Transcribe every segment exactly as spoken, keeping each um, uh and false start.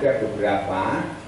ada beberapa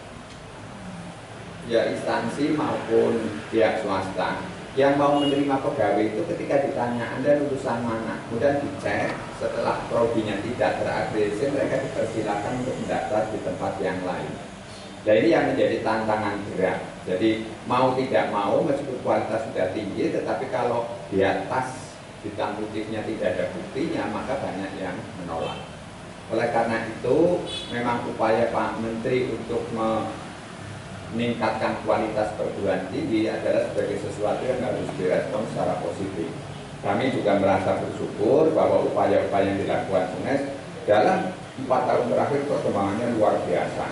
ya instansi maupun pihak swasta yang mau menerima pegawai itu ketika ditanya Anda lulusan mana, kemudian dicek setelah prodinya tidak terakreditas, mereka dipersilakan untuk mendaftar di tempat yang lain. Nah ini yang menjadi tantangan berat. Jadi mau tidak mau meskipun kualitas sudah tinggi, tetapi kalau di atas hitam putihnya tidak ada buktinya, maka banyak yang menolak. Oleh karena itu memang upaya Pak Menteri untuk meningkatkan kualitas perguruan tinggi adalah sebagai sesuatu yang harus direspon secara positif. Kami juga merasa bersyukur bahwa upaya-upaya yang dilakukan U N E S dalam empat tahun terakhir perkembangannya luar biasa,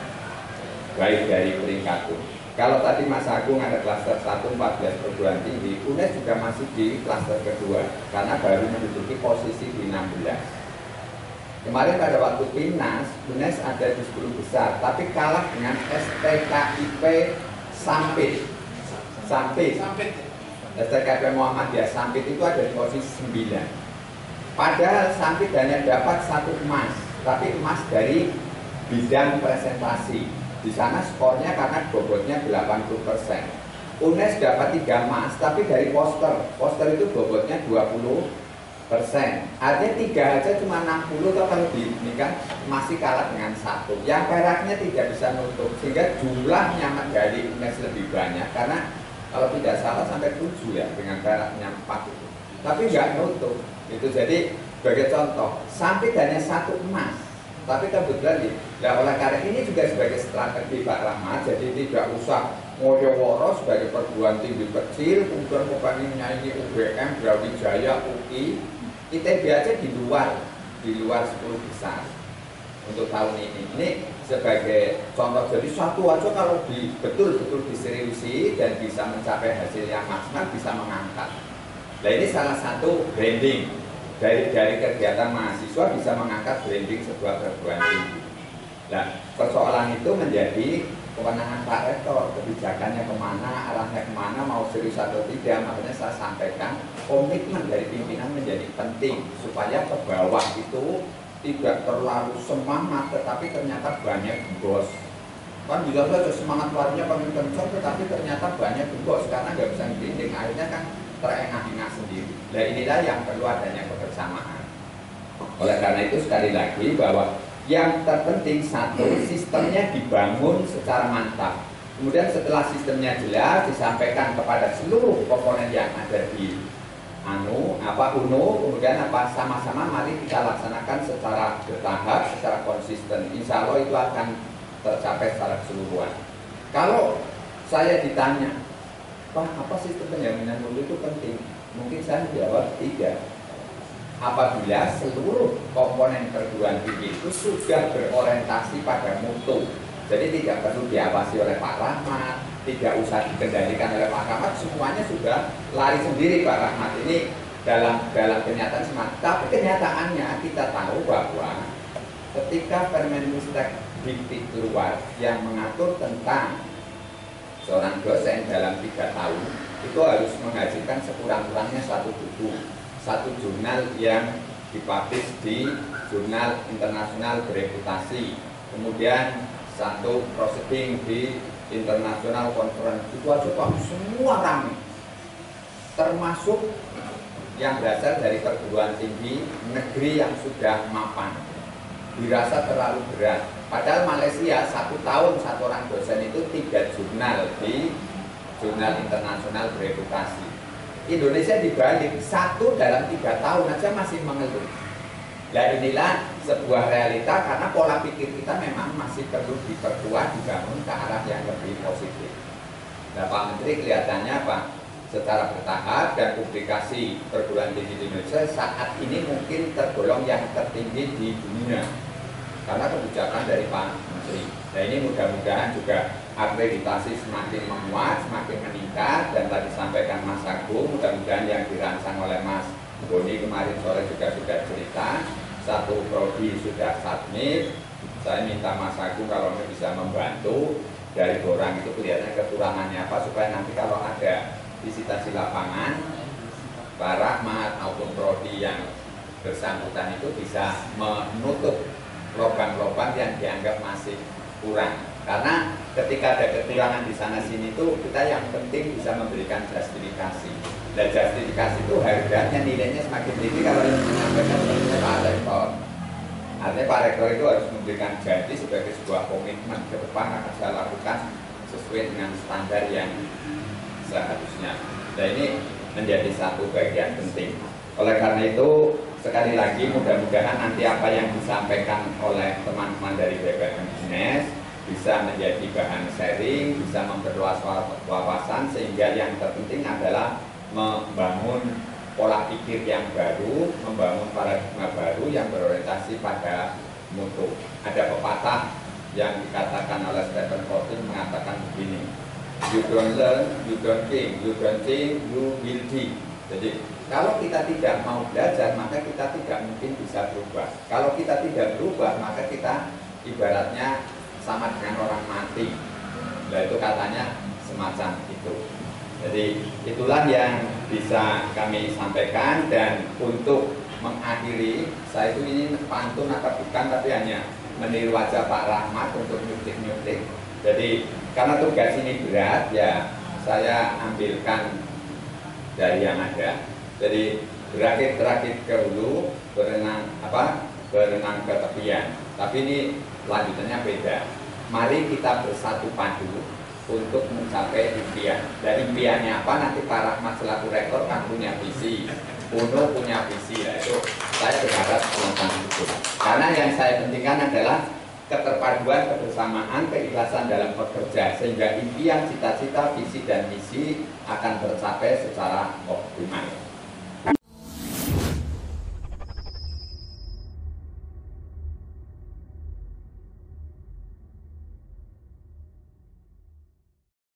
baik dari peringkat U. Kalau tadi Mas Agung ada klaster satu empat belas perguruan tinggi, U N E S juga masih di klaster kedua karena baru menduduki posisi di enam belas. Kemarin pada waktu Timnas, U N E S ada di sepuluh besar, tapi kalah dengan S T K I P Sampit. Sampit. S T K I P Muhammadiyah Sampit itu ada di posisi sembilan. Padahal Sampit hanya dapat satu emas, tapi emas dari bidang presentasi. Di sana skornya karena bobotnya delapan puluh persen. U N E S dapat tiga emas, tapi dari poster. Poster itu bobotnya dua puluh persen. Artinya tiga aja cuma enam puluh, atau kalau di ini kan masih kalah dengan satu. Yang peraknya tidak bisa nutup, sehingga jumlahnya medali U N E S lebih banyak. Karena kalau tidak salah sampai tujuh ya, dengan peraknya empat itu. Tapi nggak nutup. Itu jadi sebagai contoh, sampai hanya satu emas. Tapi kebetulan ya, oleh karena ini juga sebagai strategi Pak Rahmat, jadi tidak usah ngoyo-woro sebagai perguruan tinggi kecil, kemudian bukannya ini U B M, Brawijaya, U I, I T B aja di luar, di luar sepuluh besar untuk tahun ini. Ini sebagai contoh, jadi satu aja kalau di, betul-betul diseriusi dan bisa mencapai hasil yang maksimal, bisa mengangkat. Nah ini salah satu branding. Dari, dari kegiatan mahasiswa bisa mengangkat branding sebuah perguruan tinggi. Nah, persoalan itu menjadi kewenangan Pak Rektor, kebijakannya kemana, arahnya kemana, mau serius atau tidak. Makanya saya sampaikan komitmen dari pimpinan menjadi penting supaya ke bawah itu tidak terlalu semangat, tetapi ternyata banyak bos. Kan bisa saja semangat luarnya paling kencang, tetapi ternyata banyak bos karena nggak bisa branding. Akhirnya kan terengah-engah sendiri. Nah inilah yang perlu adanya kebersamaan. Oleh karena itu sekali lagi bahwa yang terpenting satu, sistemnya dibangun secara mantap. Kemudian setelah sistemnya jelas disampaikan kepada seluruh komponen yang ada di anu apa U N O, kemudian apa sama-sama mari kita laksanakan secara bertahap, secara konsisten. Insya Allah itu akan tercapai secara keseluruhan. Kalau saya ditanya, Pak, apa sistem penjaminan mutu itu penting? Mungkin saya menjawab tidak. Apabila seluruh komponen perguruan tinggi itu sudah berorientasi pada mutu, jadi tidak perlu diawasi oleh Pak Rahmat, tidak usah dikendalikan oleh Pak Rahmat, semuanya sudah lari sendiri Pak Rahmat. Ini dalam dalam kenyataan semangat. Tapi kenyataannya kita tahu bahwa ketika Permenristek Dikti keluar yang mengatur tentang seorang dosen dalam tiga tahun itu harus menghasilkan sekurang-kurangnya satu buku, satu jurnal yang dipublish di jurnal internasional bereputasi, kemudian satu proceeding di internasional conference. Itu aja Pak, semua ramai, termasuk yang berasal dari perguruan tinggi negeri yang sudah mapan. Dirasa terlalu berat. Padahal Malaysia satu tahun satu orang dosen itu tiga jurnal di jurnal internasional bereputasi. Indonesia dibalik, satu dalam tiga tahun aja masih mengeluh. Nah inilah sebuah realita karena pola pikir kita memang masih perlu diperkuat, dibangun ke arah yang lebih positif. Nah Pak Menteri kelihatannya Pak secara bertahap dan publikasi perguruan tinggi di Indonesia saat ini mungkin tergolong yang tertinggi di dunia karena kebijakan dari Pak Menteri. Nah ini mudah-mudahan juga akreditasi semakin menguat, semakin meningkat, dan tadi sampaikan Mas Agung, mudah-mudahan yang dirancang oleh Mas Boni kemarin sore juga sudah cerita, satu prodi sudah submit. Saya minta Mas Agung kalau bisa membantu dari orang itu kelihatannya kekurangannya apa supaya nanti kalau ada visitasi lapangan Pak Rahmat maupun prodi yang bersangkutan itu bisa menutup lubang-lubang yang dianggap masih kurang. Karena ketika ada kekurangan di sana sini tuh kita yang penting bisa memberikan justifikasi. Dan justifikasi itu harganya nilainya semakin tinggi kalau yang menyampaikan sebenarnya Pak Rektor. Artinya Pak Rektor itu harus memberikan janji sebagai sebuah komitmen ke depan akan saya lakukan sesuai dengan standar yang seharusnya. Dan ini menjadi satu bagian penting. Oleh karena itu sekali lagi mudah-mudahan nanti apa yang disampaikan oleh teman-teman dari B P M UNES bisa menjadi bahan sharing, bisa memperluas wawasan, sehingga yang terpenting adalah membangun pola pikir yang baru, membangun paradigma baru yang berorientasi pada mutu. Ada pepatah yang dikatakan oleh Stephen Hawking mengatakan begini, you don't learn, you don't think, you don't think, you will think. Jadi kalau kita tidak mau belajar, maka kita tidak mungkin bisa berubah. Kalau kita tidak berubah, maka kita ibaratnya sama dengan orang mati. Nah itu katanya semacam itu. Jadi itulah yang bisa kami sampaikan. Dan untuk mengakhiri, saya itu ini pantun atau bukan, tapi hanya meniru wajah Pak Rahmat untuk nyutik-nyutik. Jadi karena tugas ini berat, ya saya ambilkan dari yang ada. Jadi berakit-berakit ke hulu, berenang apa? Berenang ke tepian. Tapi ini lanjutannya beda. Mari kita bersatu padu untuk mencapai impian. Dan impiannya apa? Nanti Pak Rahmat selaku rektor kan punya visi, Uno punya visi. Nah, itu saya berharap tentang itu. Karena yang saya pentingkan adalah keterpaduan, kebersamaan, keikhlasan dalam bekerja, sehingga impian, cita-cita, visi dan misi akan tercapai secara optimal.